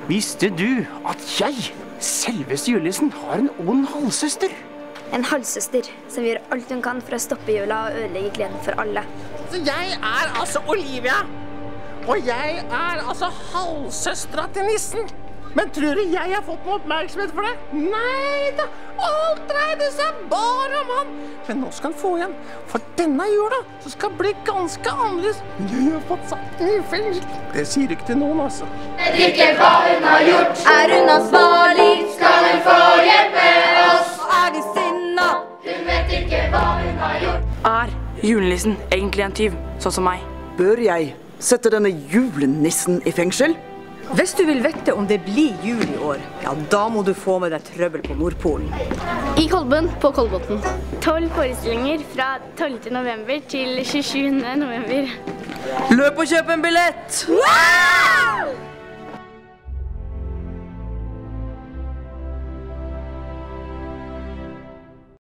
Visste du at jeg, selveste julenissen, har en ond halvsøster? En halvsøster som gjør alt hun kan for å stoppe jula og ødelegge gleden for alle. Så jeg er altså Olivia, og jeg er altså halvsøstera til nissen. Men tror du jeg har fått noe oppmerksomhet for det? Nei da, alt dreide seg bare om han. Men nå skal han få igjen, for denne jula så skal bli ganske annerledes. Jeg har fått satt i fengsel. Det sier ikke til noen, altså. Vet ikke hva hun har gjort. Er hun ansvarlig? Skal hun få hjelpe oss? Er de sinna? Hun vet ikke hva hun har gjort. Er julenissen egentlig en tyv, sånn som meg? Bør jeg sette denne julenissen i fengsel? Hvis du vil vite om det blir jul i år, ja, da må du få med deg trøbbel på Nordpolen. I Kolbøn på Kolbotn. 12 forestillinger fra 12. november til 27. november. Løp og kjøp en billett!